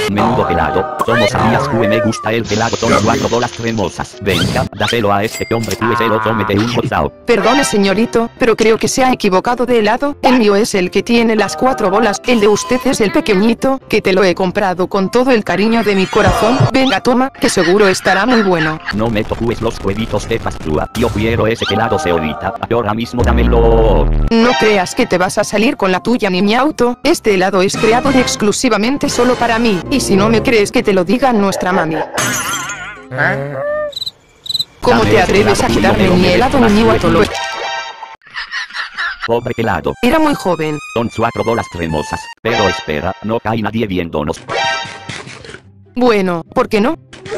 Menudo pelado, ¿cómo sabías que me gusta el pelado con 4 bolas cremosas? Venga, dáselo a este hombre que se lo cómete un botao. Perdone señorito, pero creo que se ha equivocado de helado. El mío es el que tiene las 4 bolas, el de usted es el pequeñito, que te lo he comprado con todo el cariño de mi corazón. Venga toma, que seguro estará muy bueno. No me toques los huevitos de pastua, yo quiero ese helado ahorita, ahora mismo dámelo. No creas que te vas a salir con la tuya ni mi auto, este helado es creado exclusivamente solo para mí, y si no me crees que te lo diga nuestra mami. ¿Cómo te atreves a quitarme mi helado ni mi auto? Pobre pelado. Era muy joven. Son 4 bolas cremosas, pero espera, no cae nadie viéndonos. Bueno, ¿por qué no?